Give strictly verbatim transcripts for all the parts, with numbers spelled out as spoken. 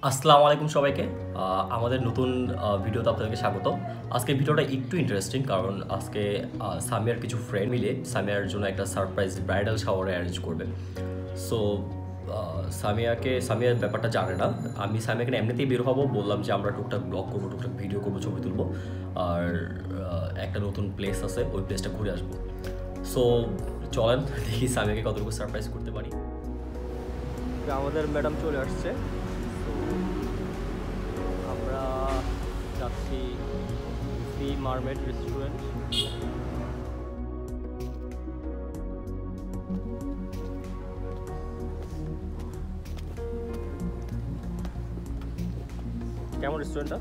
আসসালামু আলাইকুম সবাইকে আমাদের নতুন ভিডিওতে আপনাদেরকে স্বাগত। আজকে ভিডিওটা একটু ইন্টারেস্টিং কারণ আজকে সামিয়ার কিছু ফ্রেন্ড মিলে সামিয়ার জন্য একটা সারপ্রাইজ ব্রাইডাল শাওয়ার অ্যারেঞ্জ করবে। সো সামিয়াকে সামিয়ার ব্যাপারটা জানে না। আমি সামিয়াকে এমনিতেই বের হবো, বললাম যে আমরা টুকটাক ব্লগ করবো, টুকটাক ভিডিও করবো, ছবি তুলবো, আর একটা নতুন প্লেস আছে ওই প্লেসটা ঘুরে আসবো। সো চলেন দেখি সামিয়াকে কতটুকু সারপ্রাইজ করতে পারি। আমাদের ম্যাডাম চলে আসছে, আমরা যাচ্ছি সি মারমেড রেস্টুরেন্ট। কেমন রেস্টুরেন্টটা?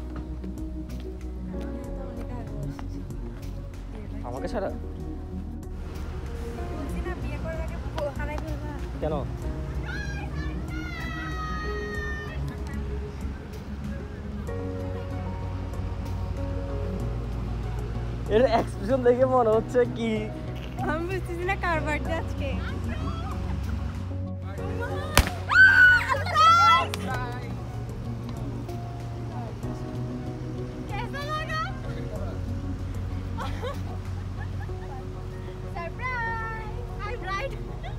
আমাকে ছাড়া কেন? এর এক্সপ্রেশন দেখে মনে হচ্ছে কি আমি বুঝতেছি না কার বার্থডে আজকে। कैसा लगा? सरप्राइज! I'm right.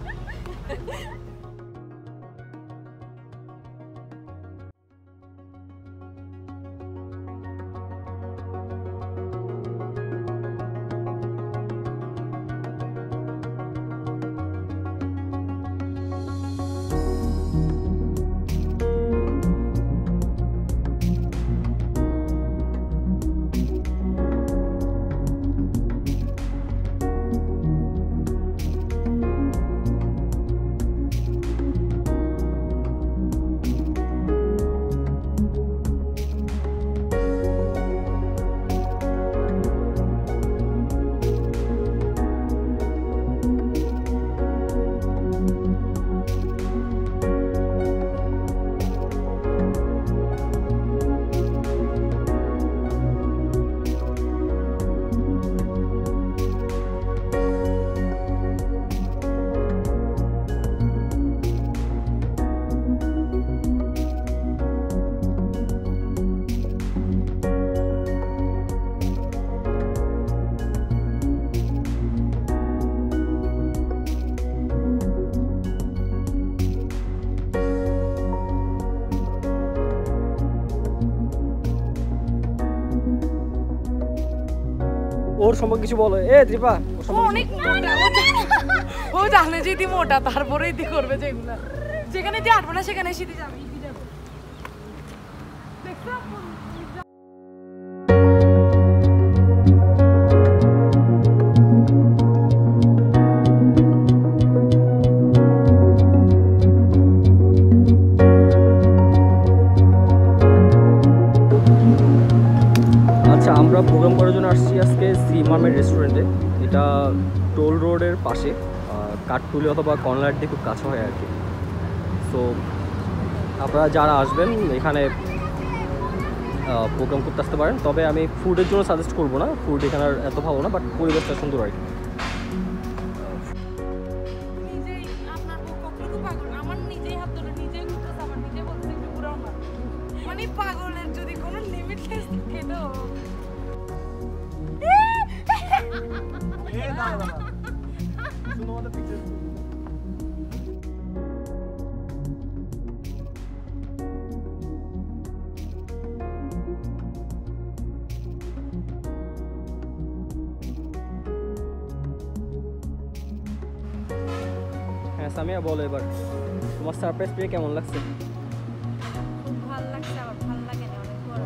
ওর সম্পর্কে কিছু বলো। এ দীপা, অনেক মোটা, ও জানে যে তুই মোটা, তারপরে তুই করবে যেগুলা, যেখানে তুই আটবো না সেখানে শীতে যাবে। আচ্ছা, আমরা প্রোগ্রাম করার জন্য আসছি আজকে সিমন রেস্টুরেন্টে। এটা টোল রোডের পাশে, কাঠটুলি অথবা কর্নার দিয়ে খুব কাছে হয় আর কি। সো আপনারা যারা আসবেন এখানে প্রোগ্রাম করতে আসতে পারেন। তবে আমি ফুডের জন্য সাজেস্ট করবো না, ফুড এখানে এত ভালো না, বাট পরিবেশটা সুন্দর আর কি। পাগলের যদি কোনো লিমিটলেস থাকে তো হ্যাঁ সামিয়া, বলো এবার তোমার সারপ্রাইজ পেয়ে কেমন লাগছে? খুব ভালো লাগছে, আমার ভালো লাগে না, অনেক বড়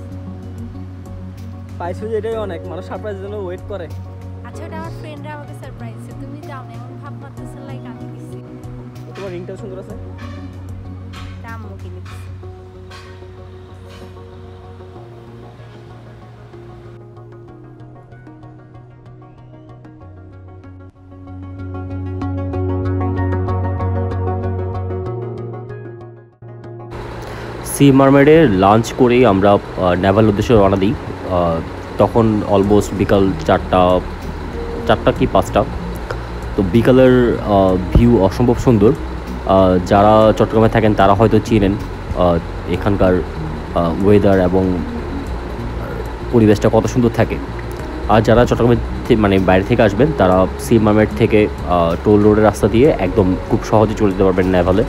পাইছো যে এটাই অনেক, মানুষ সারপ্রাইজের জন্য ওয়েট করে। আচ্ছা, ওটা আমার ফ্রেন্ডরা আমাকে সারপ্রাইজ দিয়েছে, তুমি যাও না, এমন ভাব করতেছ লাইক আমি দিছি। তোমার রিংটাও সুন্দর আছে। আম্মু কিনে দিছে। সি মারমেডে লাঞ্চ করেই আমরা নেভাল উদ্দেশ্যে রওনা দিই। তখন অলমোস্ট বিকাল চারটা চারটা কি পাঁচটা। তো বিকালের ভিউ অসম্ভব সুন্দর। যারা চট্টগ্রামে থাকেন তারা হয়তো চিনেন এখানকার ওয়েদার এবং পরিবেশটা কত সুন্দর থাকে। আর যারা চট্টগ্রামের মানে বাইরে থেকে আসবেন তারা সিমামের থেকে টোল রোডের রাস্তা দিয়ে একদম খুব সহজে চলে যেতে পারবেন নেভালে।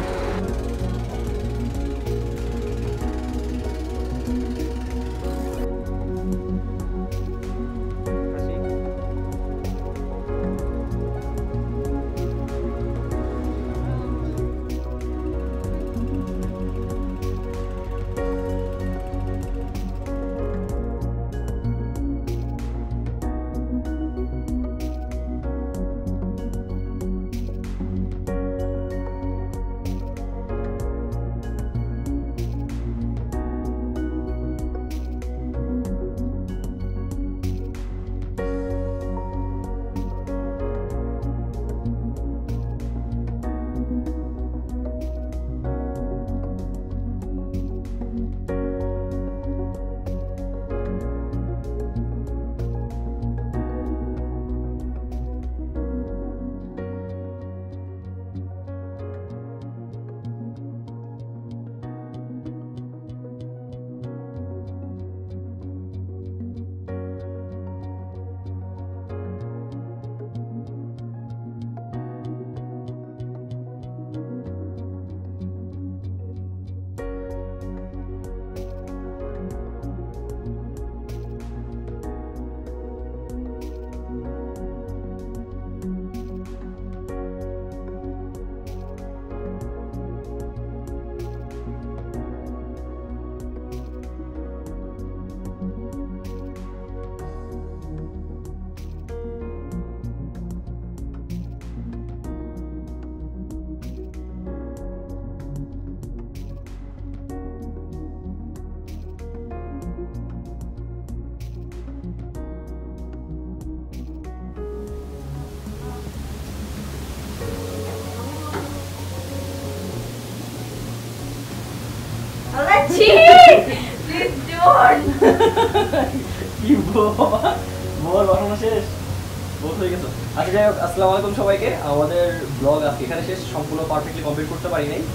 আসসালামু আলাইকুম সবাইকে। আমাদের ব্লগ আজকে এখানে শেষ, সম্পূর্ণ পারফেক্টলি কমপ্লিট করতে পারি নাই।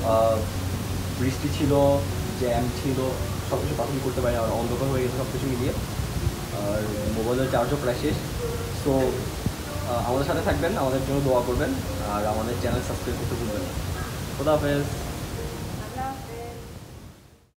বৃষ্টি ছিল, জ্যাম ছিল, সব কিছু পারফেক্টলি করতে পারি না, অন্ধকার হয়ে গেছে সব কিছু মিলিয়ে। আর মোবাইলের চার্জও প্রায় শেষ। সো আমাদের সাথে থাকবেন, আমাদের জন্য দোয়া করবেন, আর আমাদের চ্যানেল সাবস্ক্রাইব করতে ভুলবেন না। খোদা হাফেজ।